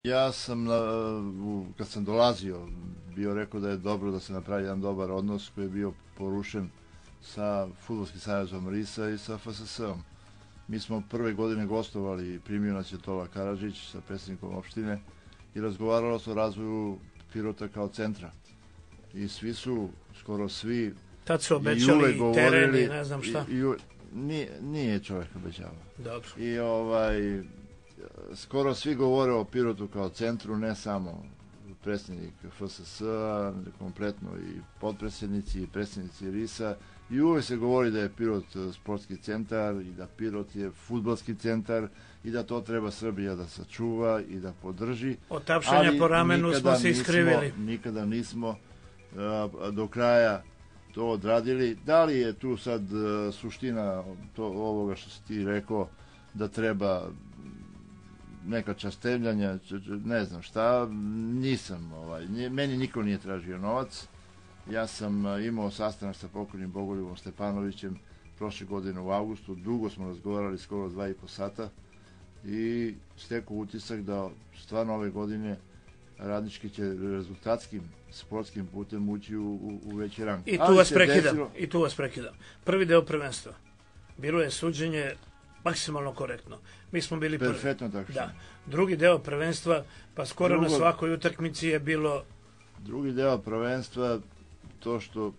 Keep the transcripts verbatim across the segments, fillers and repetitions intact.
Ja sam, kad sam dolazio, bio rekao da je dobro da se napravi jedan dobar odnos koji je bio porušen sa Fudbalskim savezom Risa i sa F S S-om. Mi smo prve godine gostovali i primio nas je Tola Karadžić sa predsjednikom opštine i razgovaralo se o razvoju Pirota kao centra. I svi su, skoro svi, tad su obećali i teren i ne znam šta. I, i, nije, nije čovjek obećava. Dobro. I ovaj, skoro svi govore o Pirotu kao centru, ne samo predsjednik F S S-a, kompletno i potpredsjednici i predsjednici Risa. I uvijek se govori da je Pirot sportski centar i da Pirot je fudbalski centar i da to treba Srbija da sačuva i da podrži. Od tapšanja po ramenu smo se iskrivili. Nikada nismo uh, do kraja to odradili. Da li je tu sad uh, suština to, ovoga što si ti rekao, da treba neka častevljanja, ne znam šta, nisam, ovaj, meni niko nije tražio novac. Ja sam imao sastanak sa pokojnim Bogoljuvom Stepanovićem prošle godine u avgustu, dugo smo razgovarali, skoro dva i po sata i stekao utisak da stvarno ove godine Radnički će rezultatskim sportskim putem ući u, u, u veći rang. I tu vas prekidam, desilo... i tu vas prekidam. Prvi deo prvenstva, bilo je suđenje maksimalno korektno. Mi smo bili prvi. Perfektno tako što. Da. Drugi deo prvenstva, pa skoro Drugo... na svakoj utakmici je bilo... Drugi deo prvenstva, to što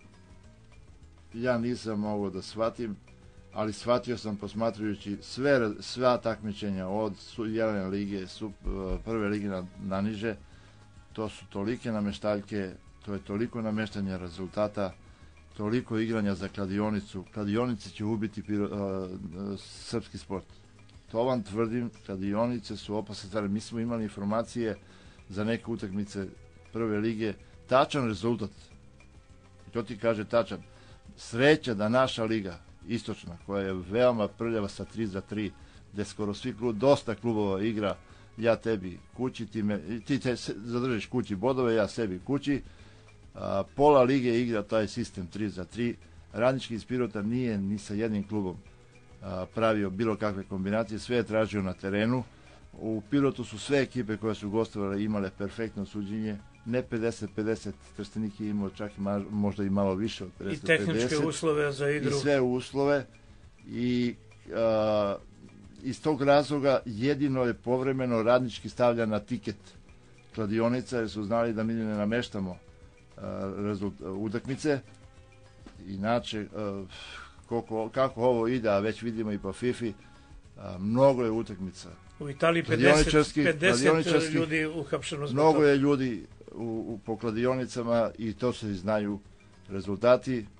ja nisam mogao da shvatim, ali shvatio sam posmatrajući sve, sva takmičenja od Jelene lige, su, prve lige na, na niže, to su tolike nameštaljke, to je toliko nameštanja rezultata, toliko igranja za kladionicu. Kladionice će ubiti piro, uh, srpski sport. To vam tvrdim, kladionice su opasne stvari. Mi smo imali informacije za neke utakmice prve lige, tačan rezultat. I to ti kaže tačan. Sreća da naša liga, istočna, koja je veoma prljava sa tri za tri, gde skoro svi klub, dosta klubova igra, ja tebi kući, ti, me, ti te zadržiš kući bodove, ja sebi kući. A, pola lige igra taj sistem tri za tri. Radnički iz Pirota nije ni sa jednim klubom a, pravio bilo kakve kombinacije, sve je tražio na terenu. U Pirotu su sve ekipe koje su gostovale imale perfektno suđenje, ne pedeset pedeset, Trstenik je imao čak i ma, možda i malo više od pedeset pedeset. I tehničke uslove za igru. I sve uslove. I a, iz tog razloga jedino je povremeno Radnički stavlja na tiket kladionica, jer su znali da mi ne nameštamo a, rezult, utakmice. Inače, a, koliko, kako ovo ide, a već vidimo i po FIFA, a, mnogo je utakmica. U Italiji pedeset, pedeset ljudi uhapšeno zbog Mnogo je ljudi u, u, po kladionicama i to se znaju rezultati.